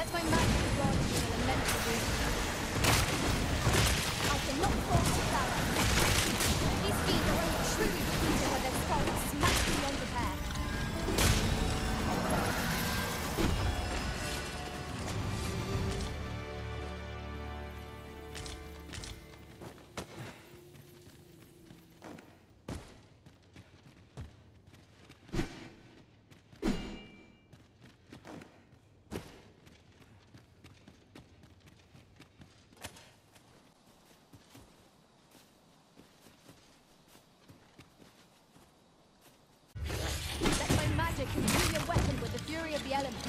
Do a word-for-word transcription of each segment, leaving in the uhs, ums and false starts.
Let my magic grant you an elemental boon. I cannot force the power. These fiends are only truly defeated when their skulls smash beyond repair. Consume your weapon with the fury of the elements.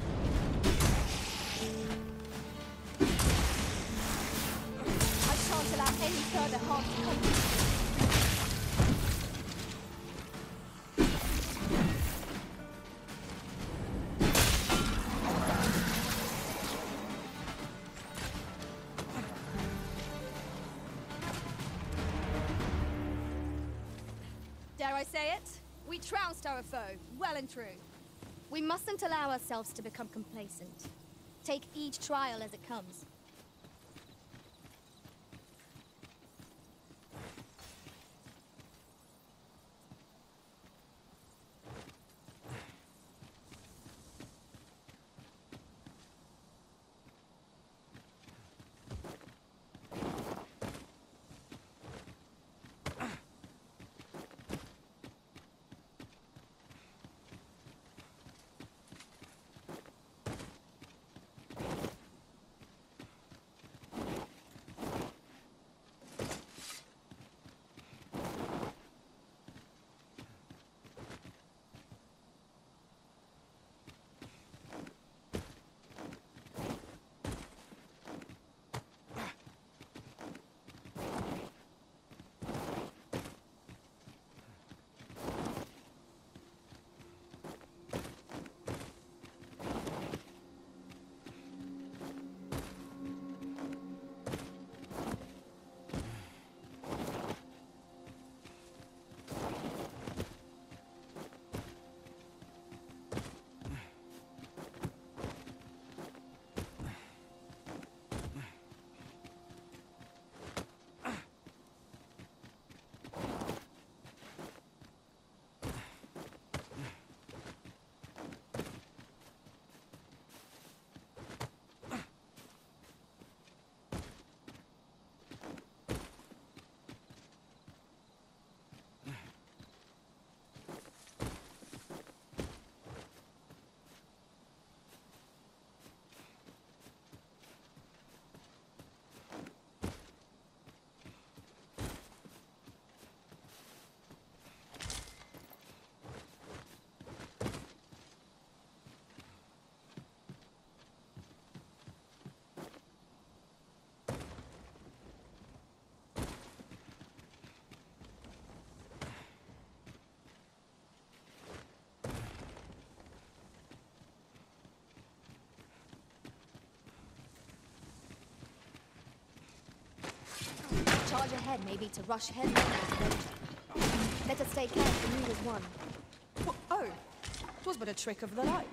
I shan't allow any further harm to come to you. Dare I say it? We trounced our foe, well and true. We mustn't allow ourselves to become complacent. Take each trial as it comes. Charge ahead may be to rush headlong into danger. Let us stay careful, move as one. What? Oh, 'twas but a trick of the light.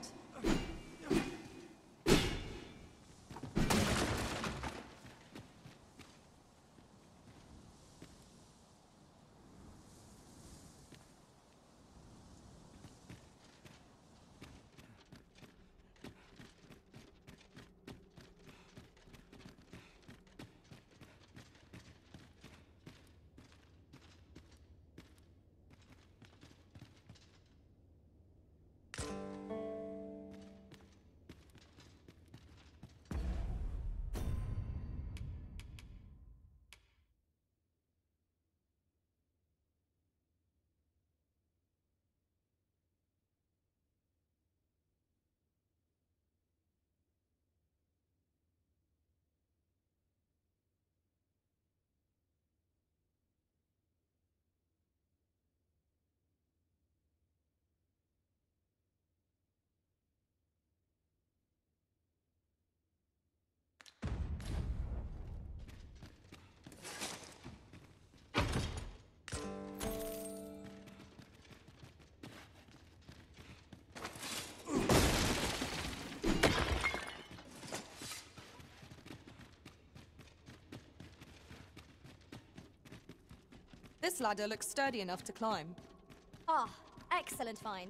This ladder looks sturdy enough to climb. Ah, excellent find.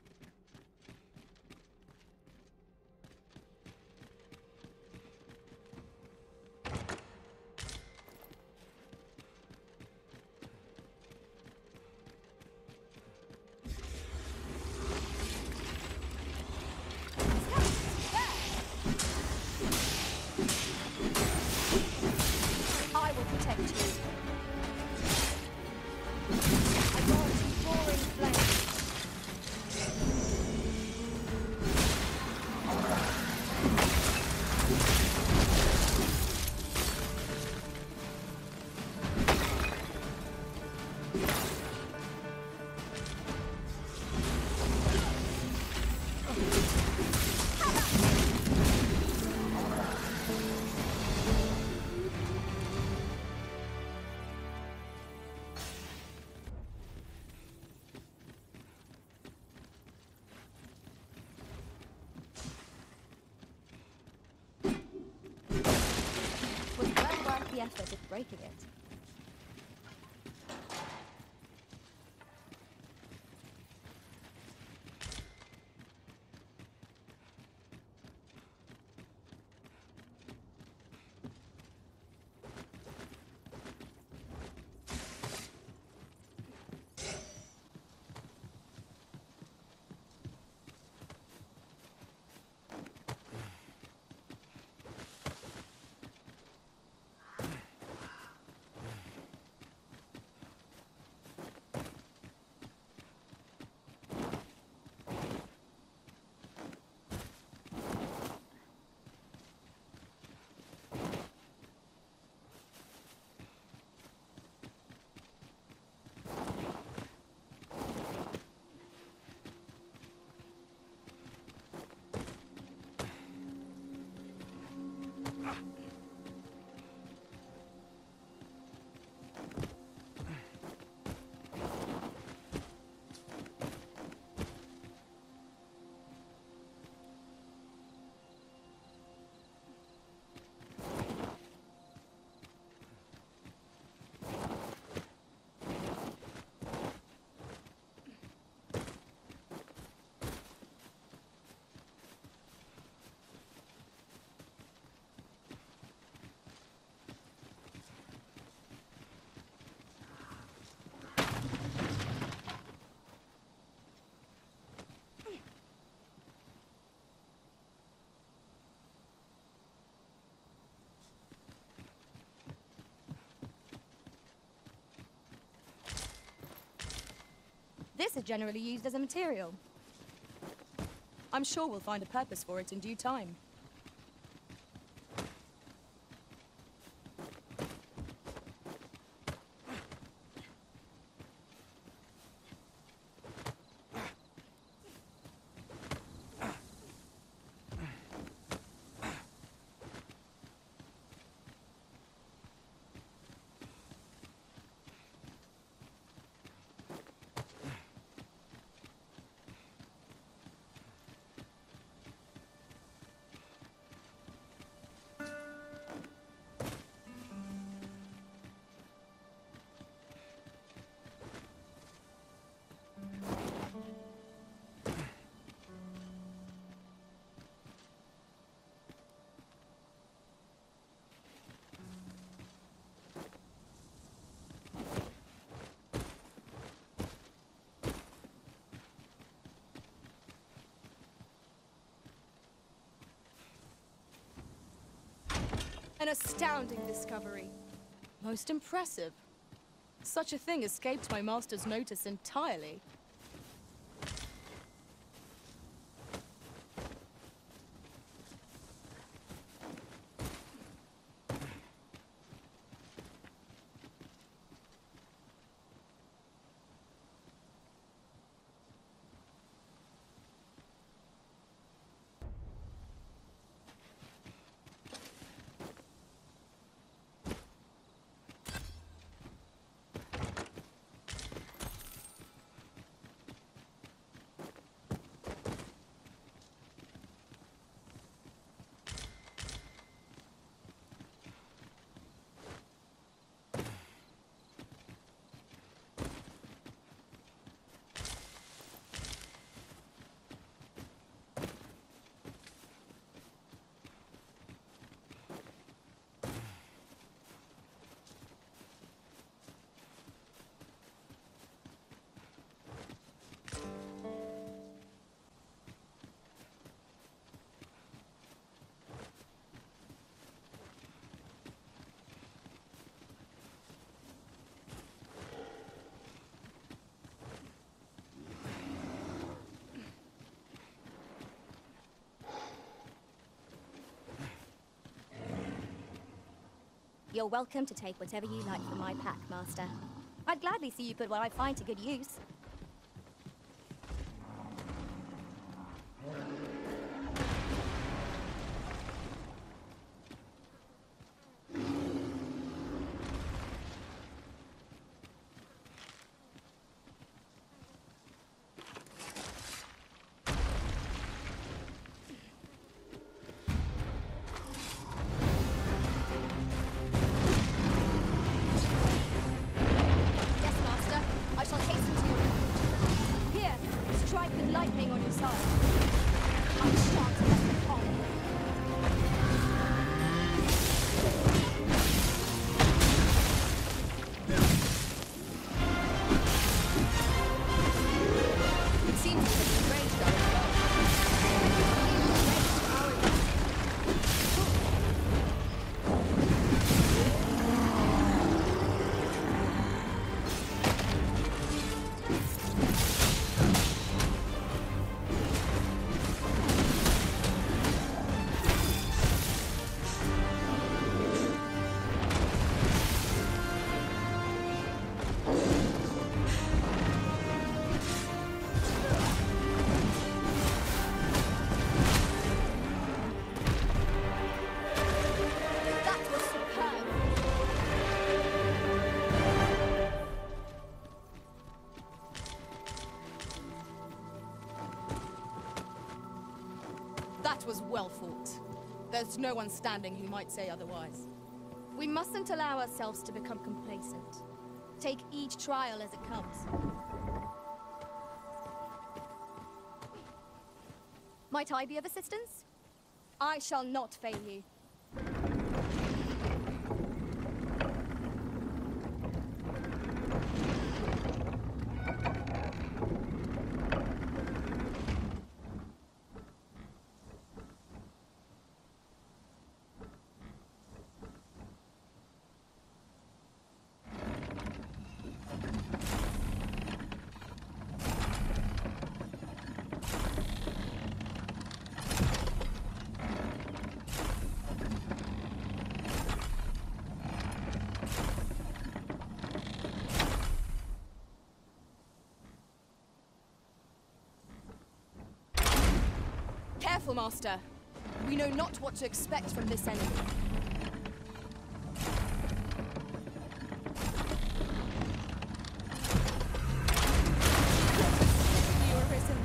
I will protect you. I want roaring flames. Was well worth the effort of breaking it. This is generally used as a material. I'm sure we'll find a purpose for it in due time. An astounding discovery. Most impressive. Such a thing escaped my master's notice entirely. You're welcome to take whatever you like from my pack, Master. I'd gladly see you put what I find to good use. That was well fought. There's no one standing who might say otherwise. We mustn't allow ourselves to become complacent. Take each trial as it comes. Might I be of assistance? I shall not fail you. Careful, Master. We know not what to expect from this enemy. You are risen.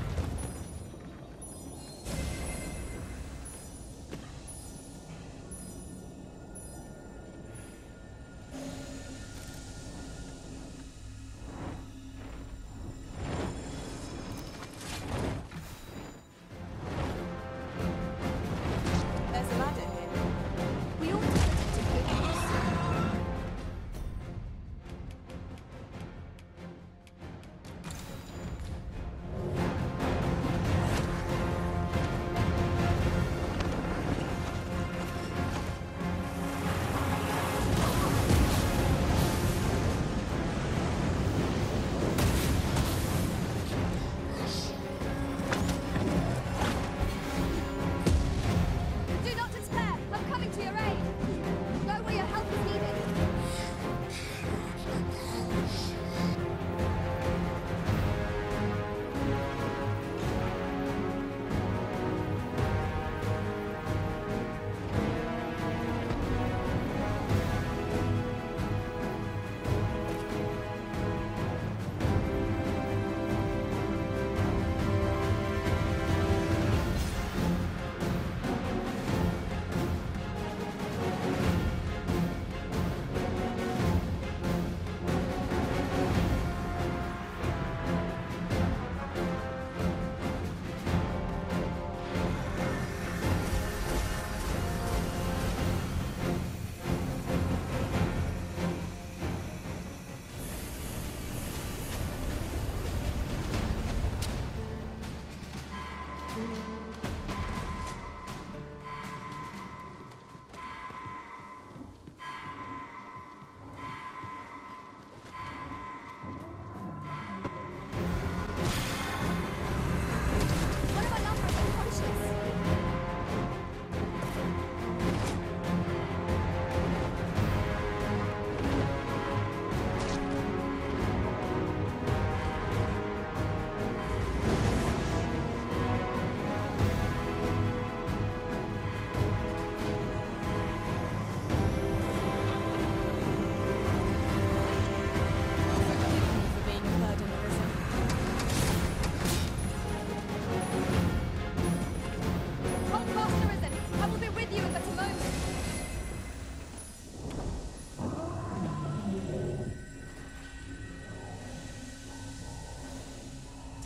Do not despair!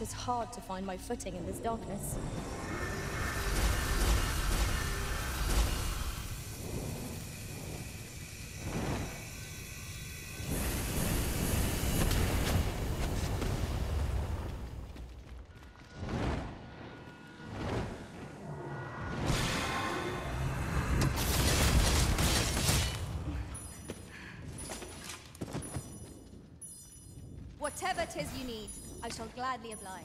is hard to find my footing in this darkness. Whatever 'tis you need, I shall gladly oblige.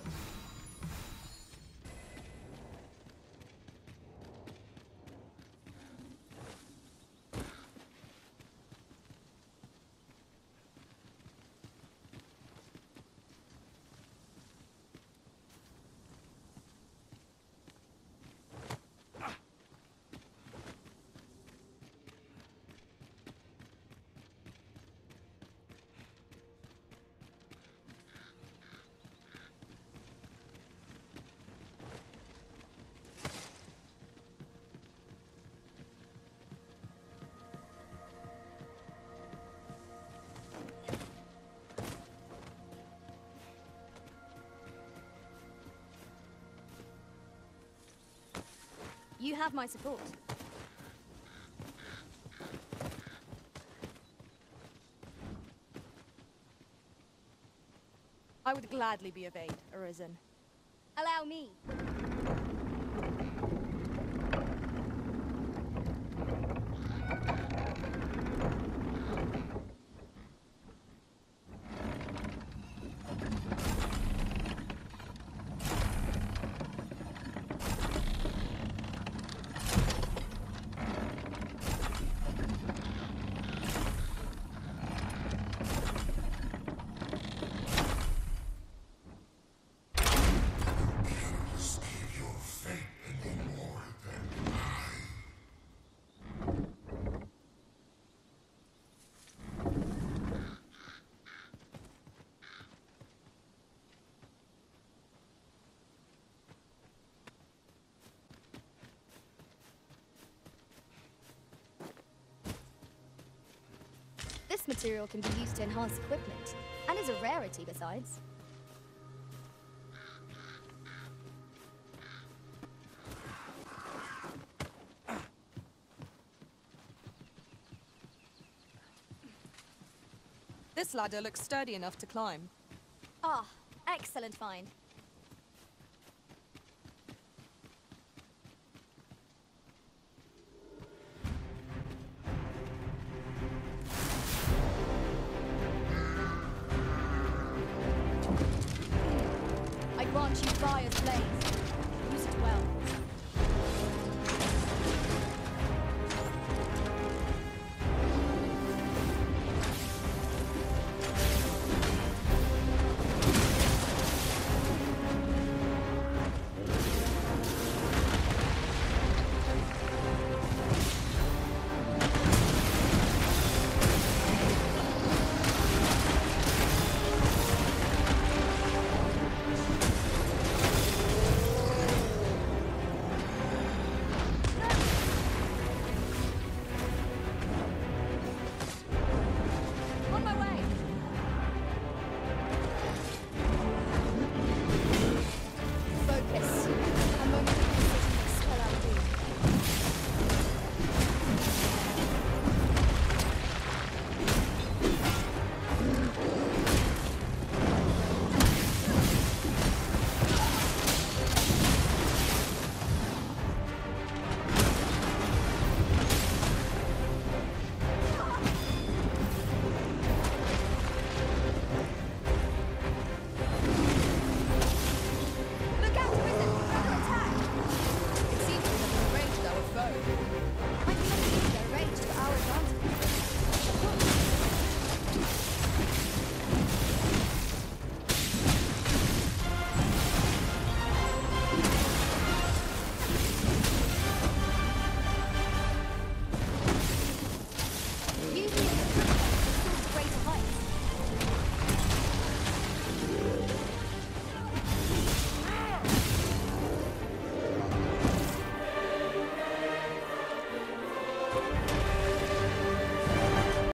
You have my support. I would gladly be of aid, Arisen. Allow me. This material can be used to enhance equipment, and is a rarity besides. This ladder looks sturdy enough to climb. Ah, excellent find. I grant you fire's blaze. Use it well.